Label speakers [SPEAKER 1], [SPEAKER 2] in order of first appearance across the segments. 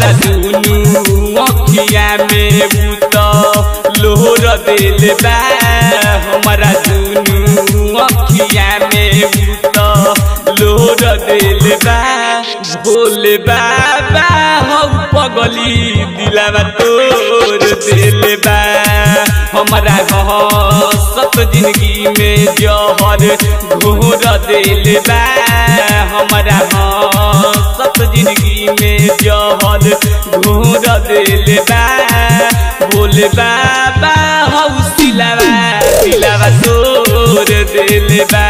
[SPEAKER 1] हमारा दुनू अखिया में उतो लोहर दिल बा हमारा दुनू अखिया में उतो लोहर दिल बा भोले बाबा हो पगली दिलवा तोर दिल बा हमारा सत जिंदगी में जहर घोर दिल बा हमारा सत जिंदगी में जहर घोर दिल बा भोले बाबा हो दिलवा तोर दिल बा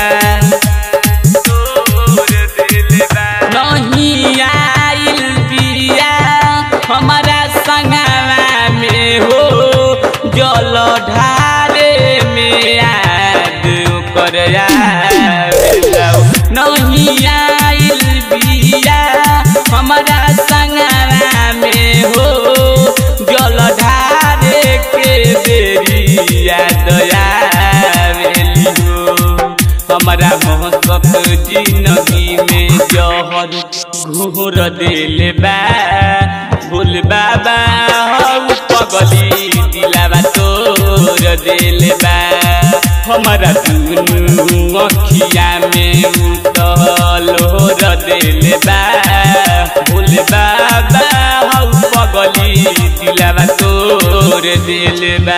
[SPEAKER 1] नहीं आइल बिया हमारा संगवा में हो जल ढारे में याद कर नहीं आइल बिया हमारा संगवा में हो जल ढारे के बेरी याद आवेली हो हमारा महसक जिंदगी में जहर घोर दिल बा भोले बाबा हो पगली दिलवा तोर दिल बा हमारा दुनू अखिया में उतल लोहर दिल बा भोले बाबा हो पगली दिलवा तोर दिल बा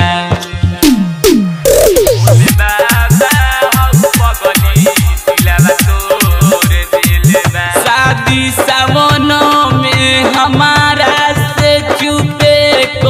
[SPEAKER 1] शादी सावन में हमारा से चुपे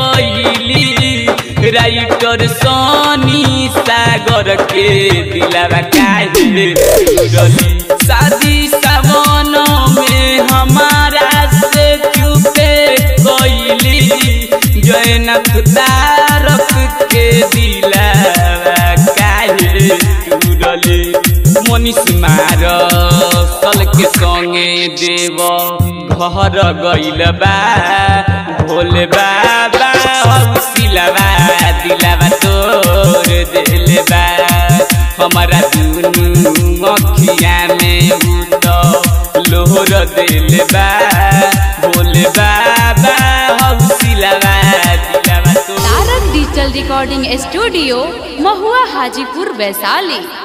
[SPEAKER 1] कोइली राइटर सनी सागर के दिलवा काहे उड़ली शादी सावन में हमारा से चुपे कोइली जयनाथ तारक के दिलवा काहे उड़ली मनीष मार सल के संगे देव घर गइल बा भोले बाबा सिलवा दिलवा तोर दिल बा हमारा दुनू अखिया में उतो लोहर दिल बा भोले बाबा सिलवा दिलवा तोर
[SPEAKER 2] तारक डिजिटल रिकॉर्डिंग स्टूडियो महुआ हाजीपुर वैशाली।